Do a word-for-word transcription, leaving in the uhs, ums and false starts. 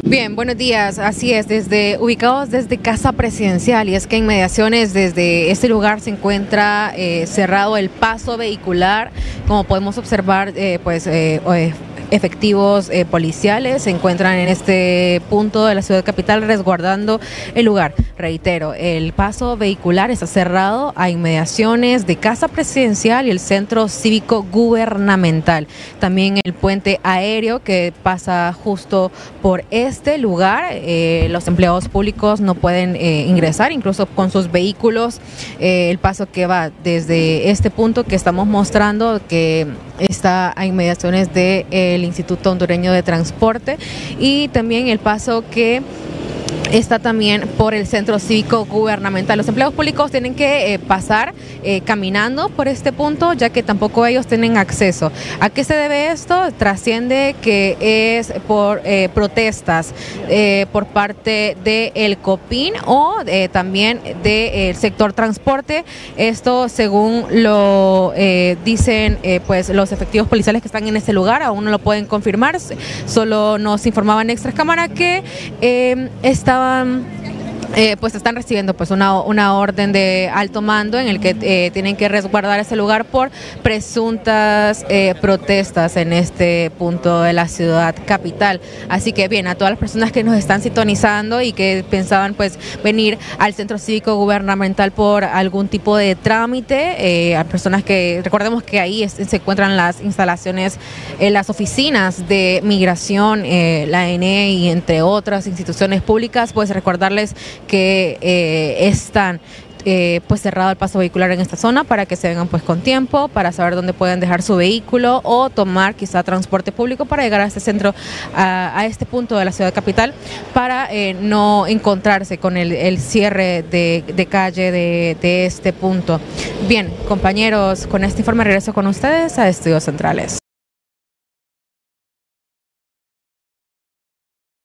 Bien, buenos días. Así es, desde ubicados desde Casa Presidencial, y es que en inmediaciones desde este lugar se encuentra eh, cerrado el paso vehicular. Como podemos observar, eh, pues eh, efectivos eh, policiales se encuentran en este punto de la ciudad capital resguardando el lugar. Reitero, el paso vehicular está cerrado a inmediaciones de Casa Presidencial y el Centro Cívico Gubernamental. También el puente aéreo que pasa justo por este lugar. Eh, los empleados públicos no pueden eh, ingresar, incluso con sus vehículos. Eh, el paso que va desde este punto que estamos mostrando, que está a inmediaciones del Instituto Hondureño de Transporte, y también el paso que está también por el Centro Cívico Gubernamental. Los empleados públicos tienen que eh, pasar eh, caminando por este punto, ya que tampoco ellos tienen acceso. ¿A qué se debe esto? Trasciende que es por eh, protestas eh, por parte del COPIN o eh, también del sector transporte. Esto, según lo eh, dicen eh, pues los efectivos policiales que están en este lugar, aún no lo pueden confirmar. Solo nos informaban extras cámara que eh, estaban Eh, pues están recibiendo pues una, una orden de alto mando en el que eh, tienen que resguardar ese lugar por presuntas eh, protestas en este punto de la ciudad capital. Así que bien, a todas las personas que nos están sintonizando y que pensaban pues venir al Centro Cívico Gubernamental por algún tipo de trámite, eh, a personas que, recordemos que ahí es, se encuentran las instalaciones, eh, las oficinas de migración, eh, la A N E y entre otras instituciones públicas, pues recordarles que eh, están eh, pues cerrado el paso vehicular en esta zona para que se vengan pues con tiempo, para saber dónde pueden dejar su vehículo o tomar quizá transporte público para llegar a este centro, a, a este punto de la ciudad capital, para eh, no encontrarse con el, el cierre de, de calle de, de este punto. Bien, compañeros, con este informe regreso con ustedes a Estudios Centrales.